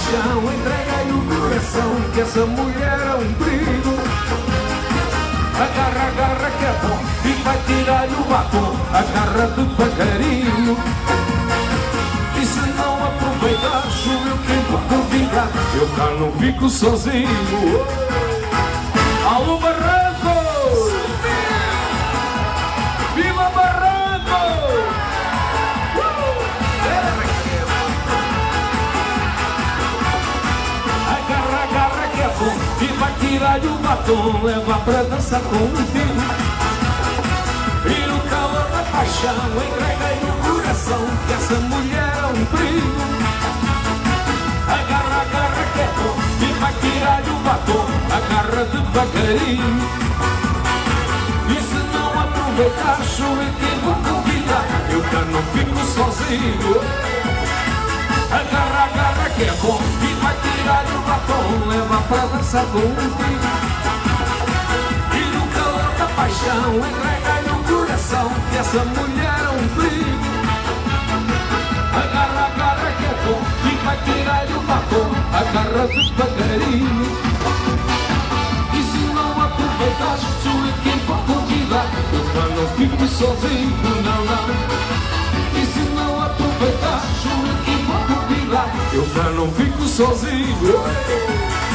paixão, entrega-lhe o coração, que essa mulher é um perigo. Agarra, agarra que é bom e vai tirar-lhe o batom, agarra devagarinho. E se não aproveitar, sou eu quem vou convidar, eu cá não fico sozinho. Alô Barranco! Viva Barranco! Agarra, agarra que é bom e vai tirar-lhe o batom, leva pra dançar contigo. E no calor da paixão, entrega-lhe o coração, que essa mulher é um perigo. Agarra, agarra que é bom e vai tirar-lhe o batom, agarra devagarinho. E se não aproveitar, sou eu quem vou convidar, eu cá não fico sozinho. Agarra, agarra que é bom e vai tirar-lhe o batom, leva pra dançar contigo. E no calor da paixão, entrega-lhe o coração, que essa mulher é um perigo. Agarra, agarra que é bom e vai tirar-lhe o batom, agarra devagarinho. E se não aproveitar, sou eu quem vou convidar, eu já não fico sozinho, não, não. E se não aproveitar, sou eu quem vou convidar, eu já não fico sozinho.